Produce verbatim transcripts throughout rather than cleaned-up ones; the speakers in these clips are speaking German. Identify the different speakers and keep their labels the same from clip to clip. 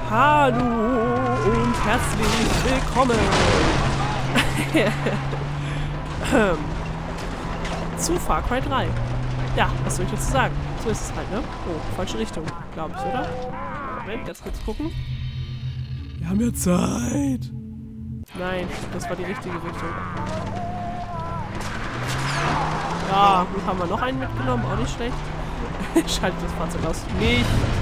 Speaker 1: Hallo und herzlich willkommen zu Far Cry drei. Ja, was soll ich dazu sagen? So ist es halt, ne? Oh, falsche Richtung, glaube ich, oder? Moment, jetzt kurz gucken. Wir haben ja Zeit. Nein, das war die richtige Richtung. Ja, gut, haben wir noch einen mitgenommen, auch nicht schlecht. Schaltet das Fahrzeug aus. Nicht.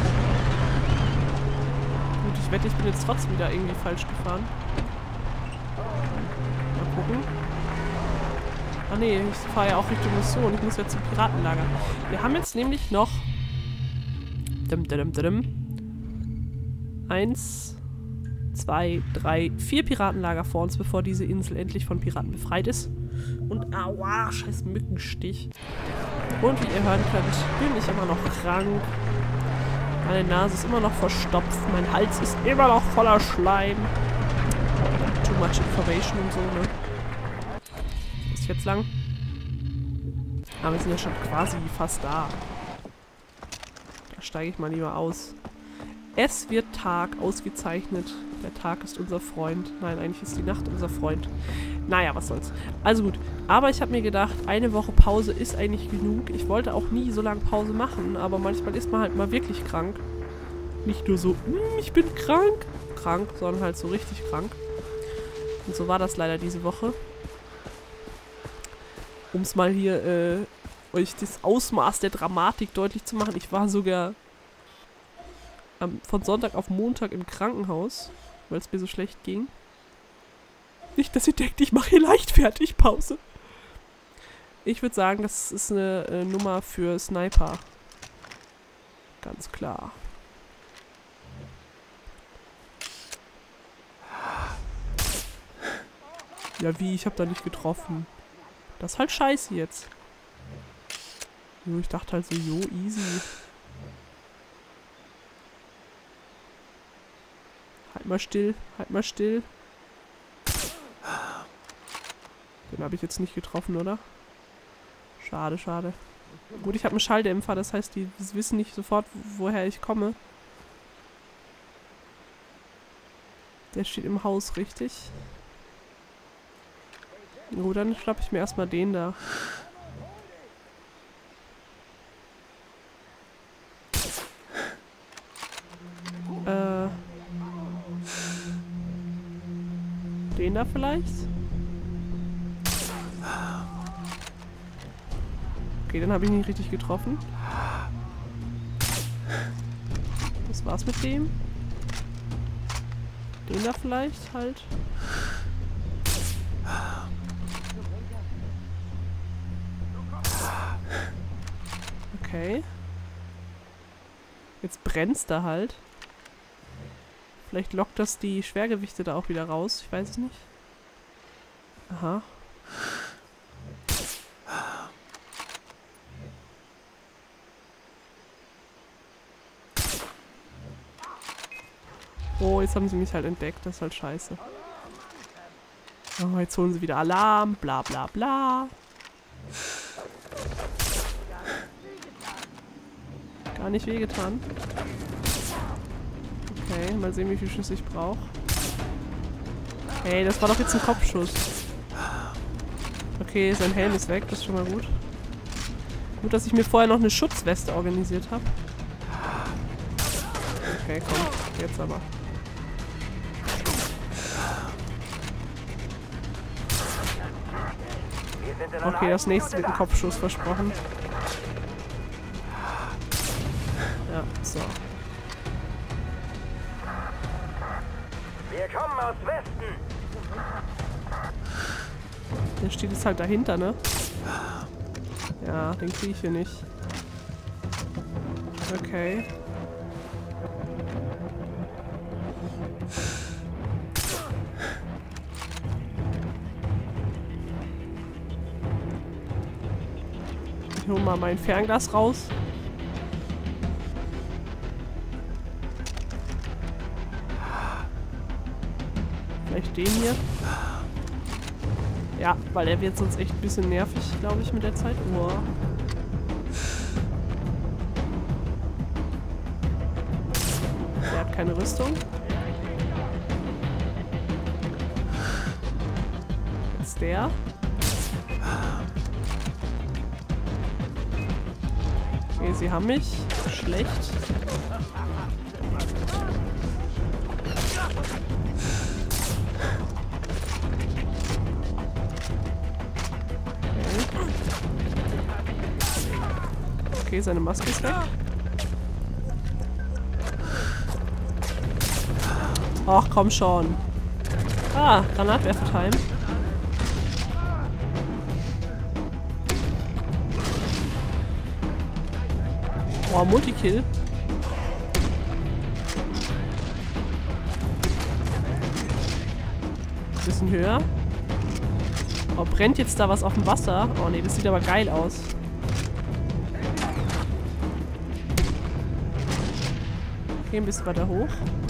Speaker 1: Gut, ich wette, ich bin jetzt trotzdem wieder irgendwie falsch gefahren. Mal gucken. Ah ne, ich fahre ja auch Richtung Mission. Ich muss ja zum Piratenlager. Wir haben jetzt nämlich noch dim, dim, dim, eins, zwei, drei, vier Piratenlager vor uns, bevor diese Insel endlich von Piraten befreit ist. Und aua, scheiß Mückenstich. Und wie ihr hören könnt, bin ich immer noch krank. Meine Nase ist immer noch verstopft. Mein Hals ist immer noch voller Schleim. Too much information und so, ne? Wo ist jetzt lang? Aber wir sind ja schon quasi fast da. Da steige ich mal lieber aus. Es wird Tag, ausgezeichnet. Der Tag ist unser Freund. Nein, eigentlich ist die Nacht unser Freund. Naja, was soll's. Also gut, aber ich habe mir gedacht, eine Woche Pause ist eigentlich genug. Ich wollte auch nie so lange Pause machen, aber manchmal ist man halt mal wirklich krank. Nicht nur so, mm, ich bin krank, krank, sondern halt so richtig krank. Und so war das leider diese Woche. Um es mal hier, äh, euch das Ausmaß der Dramatik deutlich zu machen. Ich war sogar ähm, von Sonntag auf Montag im Krankenhaus, weil es mir so schlecht ging. Nicht, dass ihr denkt, ich mache hier leichtfertig Pause. Ich würde sagen, das ist eine äh, Nummer für Sniper. Ganz klar. Ja, wie? Ich habe da nicht getroffen. Das ist halt scheiße jetzt. Jo, ich dachte halt so, jo, easy. Halt mal still, halt mal still. Den habe ich jetzt nicht getroffen, oder? Schade, schade. Gut, ich habe einen Schalldämpfer, das heißt, die wissen nicht sofort, woher ich komme. Der steht im Haus, richtig? Gut, dann schnappe ich mir erstmal den da. Äh. Den da vielleicht? Okay, den habe ich nicht richtig getroffen. Das war's mit dem. Den da vielleicht halt. Okay. Jetzt brennt's da halt. Vielleicht lockt das die Schwergewichte da auch wieder raus. Ich weiß es nicht. Aha. Oh, jetzt haben sie mich halt entdeckt. Das ist halt scheiße. Oh, jetzt holen sie wieder Alarm. Bla bla bla. Gar nicht wehgetan. Okay, mal sehen, wie viel Schüsse ich brauche. Hey, das war doch jetzt ein Kopfschuss. Okay, sein Helm ist weg. Das ist schon mal gut. Gut, dass ich mir vorher noch eine Schutzweste organisiert habe. Okay, komm. Jetzt aber. Okay, das nächste wird ein Kopfschuss versprochen. Ja, so.
Speaker 2: Wir kommen aus Westen.
Speaker 1: Der steht jetzt halt dahinter, ne? Ja, den kriege ich hier nicht. Okay. Ich hole mal mein Fernglas raus. Vielleicht den hier. Ja, weil er wird sonst echt ein bisschen nervig, glaube ich, mit der Zeit. Oh. keine Rüstung. Jetzt der. Okay, sie haben mich. Schlecht. Okay, seine Maske ist weg. Ach, komm schon. Ah, Granatwerfer-Time. Oh, Multikill. Bisschen höher. Oh, brennt jetzt da was auf dem Wasser? Oh ne, das sieht aber geil aus. Okay, ein bisschen weiter hoch.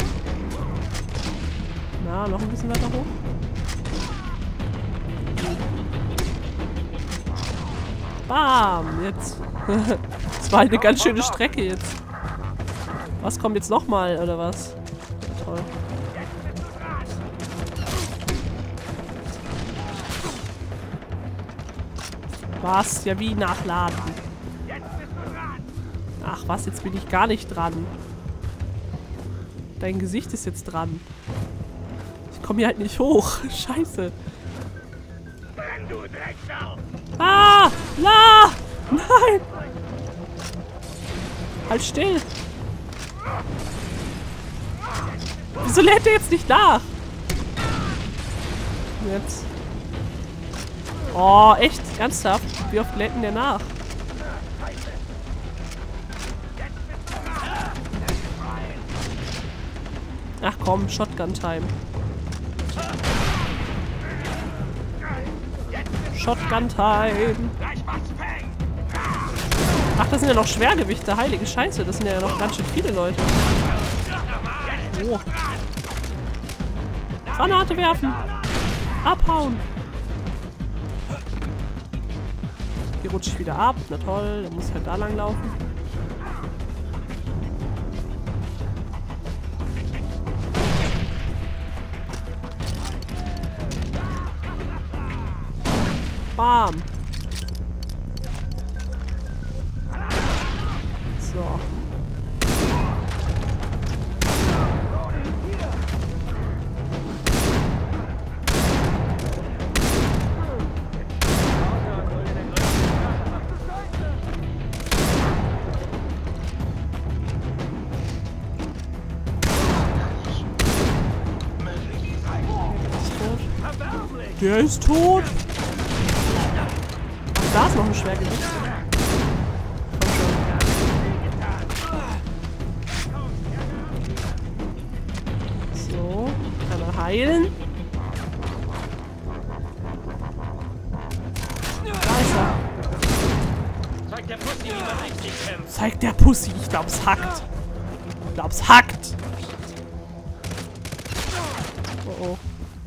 Speaker 1: Na, noch ein bisschen weiter hoch. Bam! Jetzt. Das war eine ganz schöne Strecke jetzt. Was kommt jetzt nochmal, oder was? Toll. Was? Ja, wie nachladen? Ach was, jetzt bin ich gar nicht dran. Dein Gesicht ist jetzt dran. Ich komme hier halt nicht hoch. Scheiße. Ah! La! Nein! Halt still! Wieso lädt der jetzt nicht nach? Jetzt. Oh, echt? Ernsthaft? Wie oft lädt denn der nach? Ach komm, Shotgun-Time. Shotgun-Time. Ach, das sind ja noch Schwergewichte. Heilige Scheiße, das sind ja noch ganz schön viele Leute. Oh. Granate werfen. Abhauen. Hier rutsche ich wieder ab. Na toll, dann muss ich halt da lang laufen. Bam. So. Der ist tot. Ach, da ist noch ein Schwergewicht. So, kann er heilen. Da ist er.
Speaker 2: Zeig der Pussy, wie man richtig kämpft.
Speaker 1: Zeig der Pussy. Ich glaub's hackt. Ich glaub's hackt. Oh oh.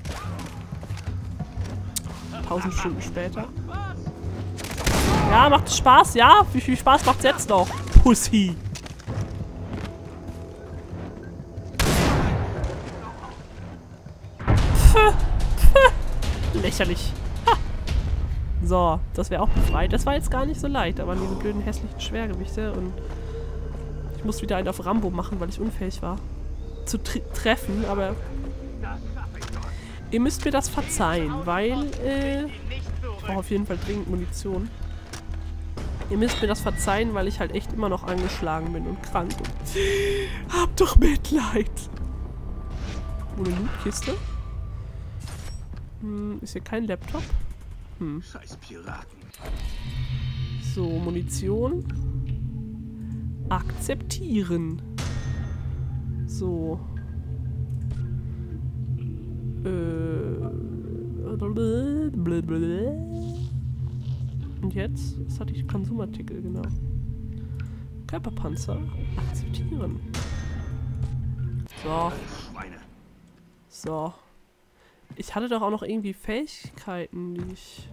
Speaker 1: Tausend Stunden später. Ja, macht es Spaß, ja? Wie viel Spaß macht's jetzt noch? Pussy. Pff, pff. Lächerlich. Ha. So, das wäre auch befreit. Das war jetzt gar nicht so leicht. Da waren diese blöden hässlichen Schwergewichte und ich musste wieder einen auf Rambo machen, weil ich unfähig war zu tre treffen, aber ihr müsst mir das verzeihen, weil äh, ich brauche auf jeden Fall dringend Munition. Ihr müsst mir das verzeihen, weil ich halt echt immer noch angeschlagen bin und krank. Und hab doch Mitleid. Wo eine Lootkiste? Hm, ist hier kein Laptop? Hm.
Speaker 2: Scheiß Piraten.
Speaker 1: So, Munition. Akzeptieren. So. Und jetzt? Was hatte ich? Konsumartikel, genau. Körperpanzer. Akzeptieren. So. So. Ich hatte doch auch noch irgendwie Fähigkeiten, die ich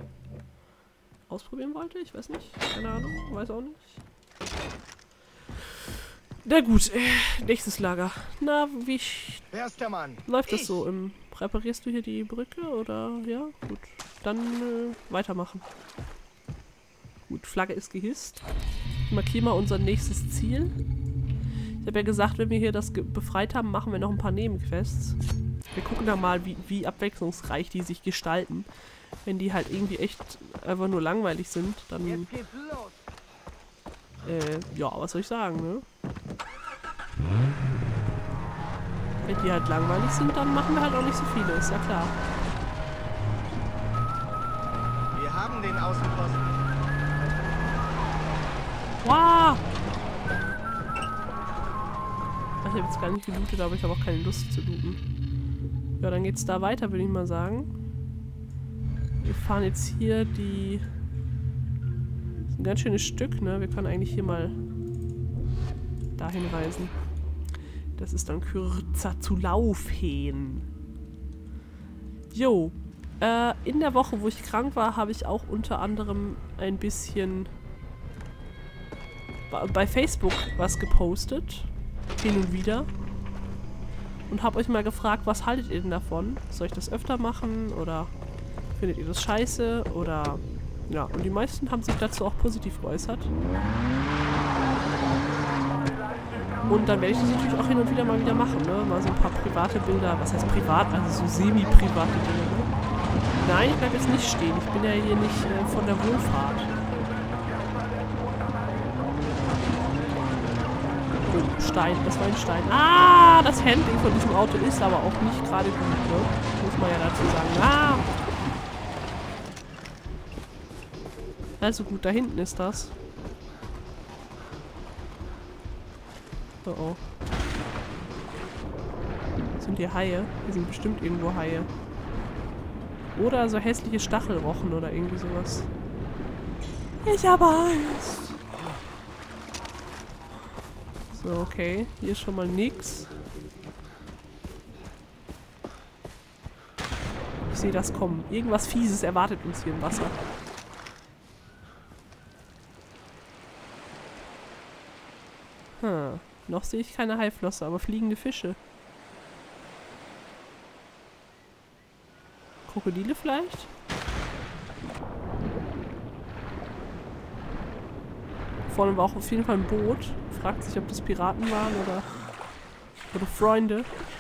Speaker 1: ausprobieren wollte. Ich weiß nicht. Keine Ahnung. Weiß auch nicht. Na gut, äh, nächstes Lager. Na, wie
Speaker 3: Wer ist der Mann?
Speaker 1: läuft das
Speaker 3: Ich.
Speaker 1: so? Im, reparierst du hier die Brücke oder? Ja, gut. Dann äh, weitermachen. Gut, Flagge ist gehisst. Markieren wir unser nächstes Ziel. Ich habe ja gesagt, wenn wir hier das befreit haben, machen wir noch ein paar Nebenquests. Wir gucken da mal, wie, wie abwechslungsreich die sich gestalten. Wenn die halt irgendwie echt einfach nur langweilig sind, dann...
Speaker 3: Jetzt geht's los.
Speaker 1: Äh, ja, was soll ich sagen, ne? Wenn die halt langweilig sind, dann machen wir halt auch nicht so viele, ist ja klar.
Speaker 3: Wir haben den Außenposten.
Speaker 1: Wow! Ich habe jetzt gar nicht gelootet, aber ich habe auch keine Lust zu looten. Ja, dann geht's da weiter, würde ich mal sagen. Wir fahren jetzt hier die... Das ist ein ganz schönes Stück, ne? Wir können eigentlich hier mal dahin reisen. Das ist dann kürzer zu laufen. Jo. Äh, in der Woche, wo ich krank war, habe ich auch unter anderem ein bisschen bei Facebook was gepostet. Hin und wieder. Und habe euch mal gefragt, was haltet ihr denn davon? Soll ich das öfter machen? Oder findet ihr das scheiße? Oder... Ja, und die meisten haben sich dazu auch positiv geäußert. Und dann werde ich das natürlich auch hin und wieder mal wieder machen, ne? Mal so ein paar private Bilder. Was heißt privat? Also so semi-private Bilder, ne? Nein, ich bleibe jetzt nicht stehen. Ich bin ja hier nicht äh, von der Wohlfahrt. Oh, Stein. Das war ein Stein. Ah, das Handling von diesem Auto ist aber auch nicht gerade gut, ne? Muss man ja dazu sagen. Ah! Also gut, da hinten ist das. Oh oh. Sind hier Haie? Hier sind bestimmt irgendwo Haie. Oder so hässliche Stachelrochen oder irgendwie sowas. Ich habe Angst. So, okay. Hier ist schon mal nix. Ich sehe das kommen. Irgendwas Fieses erwartet uns hier im Wasser. Hm. Noch sehe ich keine Haiflosse, aber fliegende Fische. Krokodile vielleicht? Vorne war auch auf jeden Fall ein Boot. Fragt sich, ob das Piraten waren oder, oder Freunde.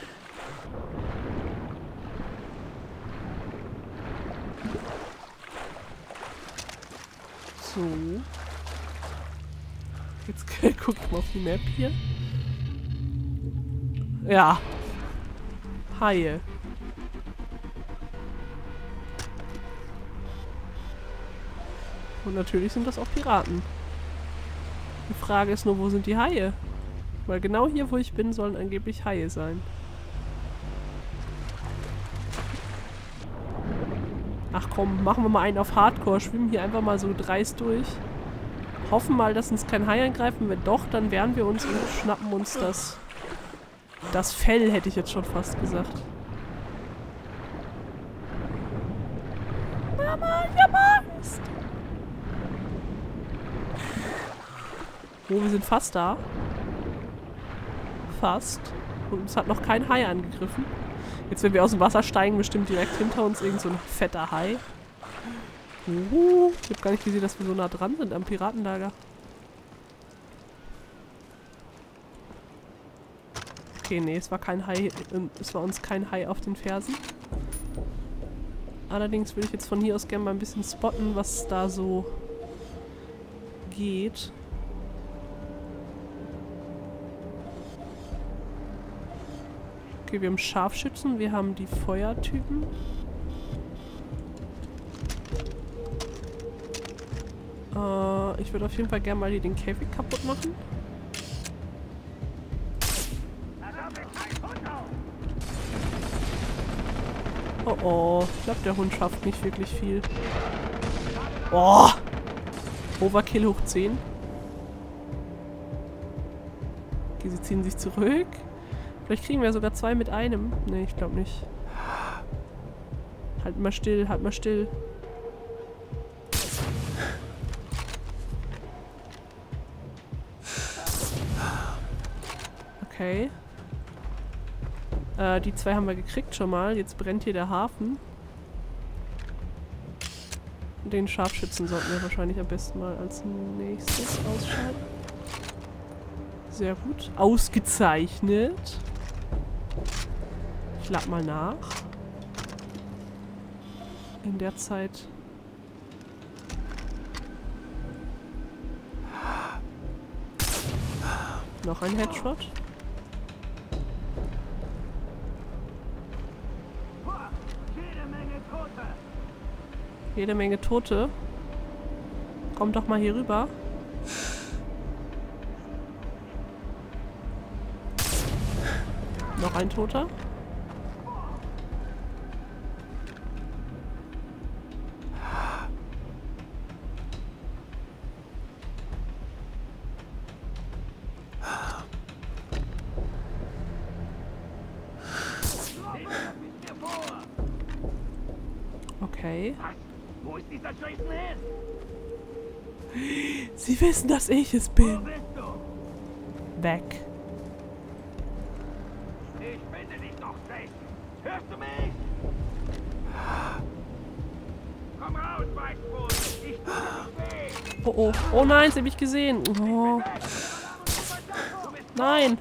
Speaker 1: So. Jetzt gucke ich mal auf die Map hier. Ja. Haie. Und natürlich sind das auch Piraten. Die Frage ist nur, wo sind die Haie? Weil genau hier, wo ich bin, sollen angeblich Haie sein. Ach komm, machen wir mal einen auf Hardcore. Schwimmen hier einfach mal so dreist durch. Hoffen mal, dass uns kein Hai angreifen. Wenn doch, dann wehren wir uns und schnappen uns das... Das Fell, hätte ich jetzt schon fast gesagt. Mama, ich hab Angst! Oh, wir sind fast da. Fast. Und uns hat noch kein Hai angegriffen. Jetzt, wenn wir aus dem Wasser steigen, bestimmt direkt hinter uns irgend so ein fetter Hai. Uh, ich hab gar nicht gesehen, dass wir so nah dran sind am Piratenlager. Okay, nee, es war kein Hai, es war uns kein Hai auf den Fersen. Allerdings würde ich jetzt von hier aus gerne mal ein bisschen spotten, was da so geht. Okay, wir haben Scharfschützen, wir haben die Feuertypen. Äh, ich würde auf jeden Fall gerne mal hier den Käfig kaputt machen. Oh oh, ich glaube, der Hund schafft nicht wirklich viel. Oh! Overkill hoch zehn. Okay, sie ziehen sich zurück. Vielleicht kriegen wir sogar zwei mit einem. Ne, ich glaube nicht. Halt mal still, halt mal still. Okay. Äh, die zwei haben wir gekriegt schon mal. Jetzt brennt hier der Hafen. Den Scharfschützen sollten wir wahrscheinlich am besten mal als nächstes ausschalten. Sehr gut. Ausgezeichnet. Ich lade mal nach. In der Zeit... Noch ein Headshot. Jede Menge Tote. Kommt doch mal hier rüber. Noch ein Toter. Okay.
Speaker 2: Wo ist dieser Jason hin?
Speaker 1: Sie wissen, dass ich es bin.
Speaker 2: Wo bist du?
Speaker 1: Weg.
Speaker 2: Ich finde dich doch, Jason. Hörst du mich? Komm raus, Weißbrot. Ich tue dir nicht weh.
Speaker 1: Oh oh. Oh nein, sie haben mich gesehen. Oh. Nein.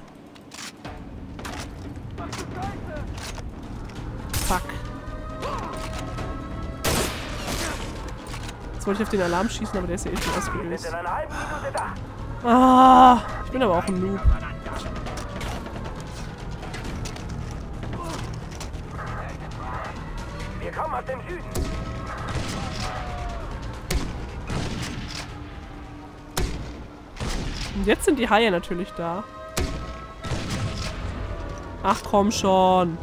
Speaker 1: Fuck. Jetzt wollte ich auf den Alarm schießen, aber der ist ja eh schon ausgelöst. Ah, ich bin aber auch ein Noob.
Speaker 2: Wir kommen aus dem Süden.
Speaker 1: Und jetzt sind die Haie natürlich da. Ach komm schon.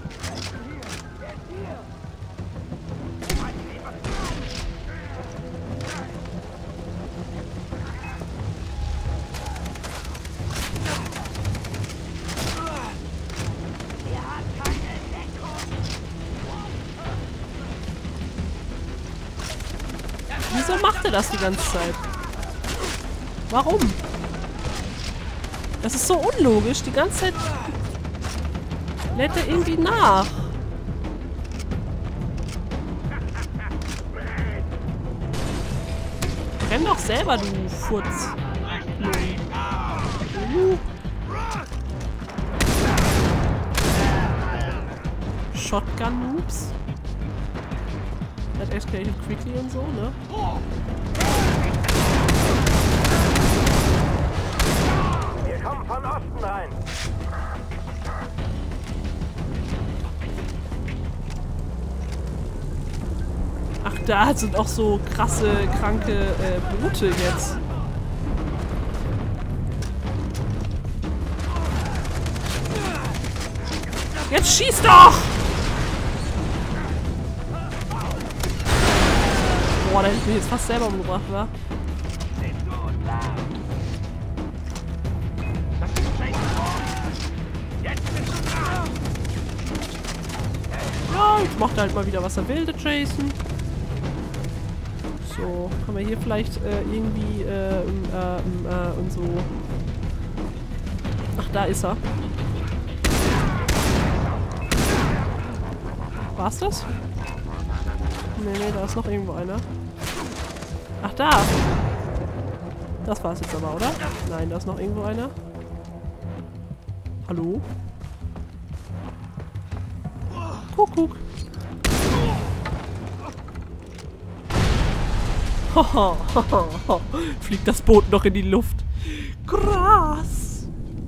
Speaker 1: Wieso macht er das die ganze Zeit? Warum? Das ist so unlogisch. Die ganze Zeit lädt er irgendwie nach. Renn doch selber, du Furz. Uh. Shotgun-Noobs. That escalated quickly und so, ne?
Speaker 2: Wir kommen von Osten rein.
Speaker 1: Ach, da sind auch so krasse, kranke äh, Boote jetzt. Jetzt schieß doch! Boah, da hätte ich mich jetzt fast selber umgebracht, wa? Ja, jetzt macht er halt mal wieder, was er will, der Jason. So, kann man hier vielleicht äh, irgendwie äh, äh, äh, und so... Ach, da ist er. War's das? Nee, nee, da ist noch irgendwo einer. Ach, da! Das war's jetzt aber, oder? Nein, da ist noch irgendwo einer. Hallo? Kuckuck. Fliegt das Boot noch in die Luft. Krass.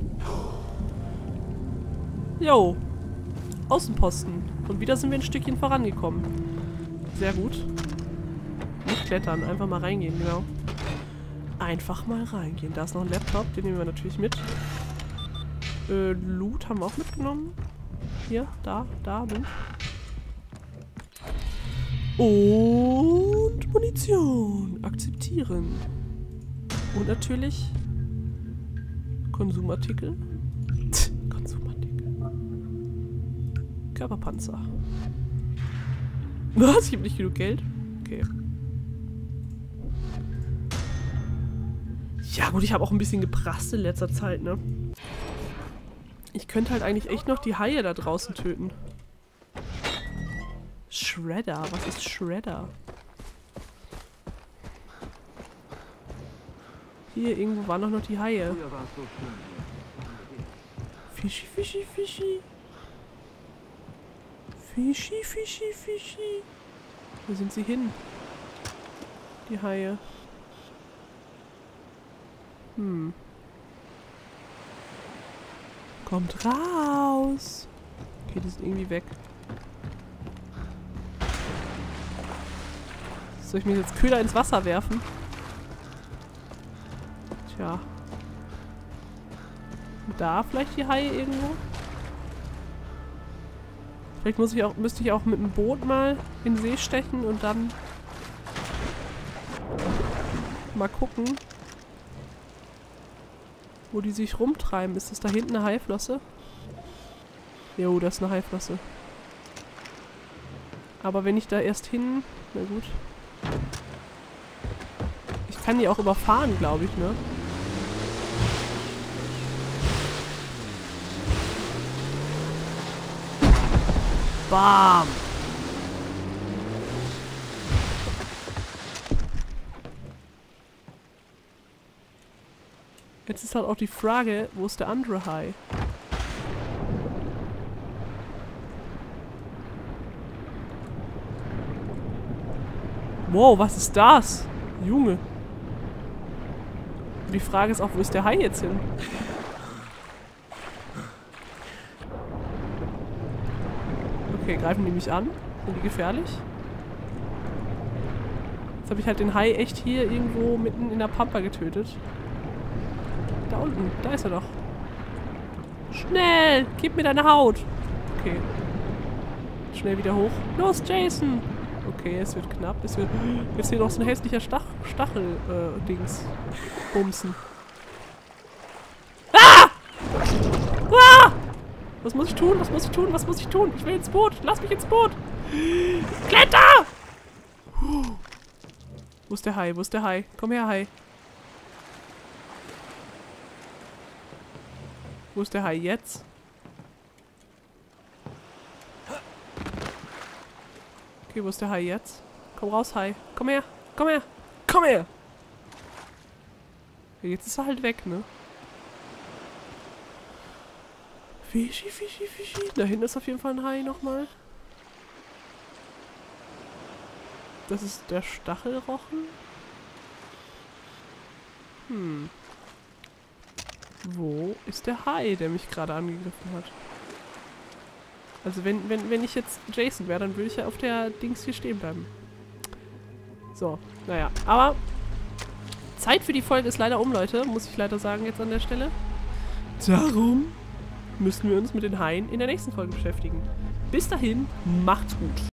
Speaker 1: Jo. Außenposten. Und wieder sind wir ein Stückchen vorangekommen. Sehr gut. Nicht klettern, einfach mal reingehen, genau. Einfach mal reingehen. Da ist noch ein Laptop, den nehmen wir natürlich mit. Äh, Loot haben wir auch mitgenommen. Hier, da, da, Loot. Und Munition. Akzeptieren. Und natürlich Konsumartikel. Konsumartikel. Körperpanzer. Was? Ich habe nicht genug Geld? Okay. Ja gut, ich habe auch ein bisschen geprasst in letzter Zeit, ne? Ich könnte halt eigentlich echt noch die Haie da draußen töten. Shredder. Was ist Shredder? Hier irgendwo waren doch noch die Haie. Fischi, Fischi, Fischi. Fischi, Fischi, Fischi. Wo sind sie hin? Die Haie. Hm. Kommt raus. Okay, die sind irgendwie weg. Soll ich mich jetzt kühler ins Wasser werfen? Tja. Da vielleicht die Haie irgendwo? Vielleicht muss ich auch, müsste ich auch mit dem Boot mal in den See stechen und dann mal gucken, wo die sich rumtreiben. Ist das da hinten eine Haiflosse? Jo, das ist eine Haiflosse. Aber wenn ich da erst hin... Na gut. Ich kann die auch überfahren, glaube ich, ne? Bam! Jetzt ist halt auch die Frage, wo ist der andere Hai? Wow, was ist das? Junge. Und die Frage ist auch, wo ist der Hai jetzt hin? Okay, greifen die mich an? Sind die gefährlich? Jetzt habe ich halt den Hai echt hier irgendwo mitten in der Pampa getötet. Da unten, da ist er doch. Schnell, gib mir deine Haut. Okay. Schnell wieder hoch. Los, Jason! Okay, es wird knapp. Es wird jetzt hier noch so ein hässlicher Stach Stachel-Dings. Äh, Bumsen. Ah! Ah! Was muss ich tun? Was muss ich tun? Was muss ich tun? Ich will ins Boot. Lass mich ins Boot. Kletter! Wo ist der Hai? Wo ist der Hai? Komm her, Hai. Wo ist der Hai jetzt? Okay, wo ist der Hai jetzt? Komm raus, Hai. Komm her. Komm her. Komm her. Okay, jetzt ist er halt weg, ne? Fischi, Fischi, Fischi. Da hinten ist auf jeden Fall ein Hai nochmal. Das ist der Stachelrochen. Hm. Wo ist der Hai, der mich gerade angegriffen hat? Also wenn, wenn, wenn ich jetzt Jason wäre, dann würde ich ja auf der Dings hier stehen bleiben. So, naja. Aber Zeit für die Folge ist leider um, Leute. Muss ich leider sagen jetzt an der Stelle. Darum müssen wir uns mit den Haien in der nächsten Folge beschäftigen. Bis dahin, macht's gut.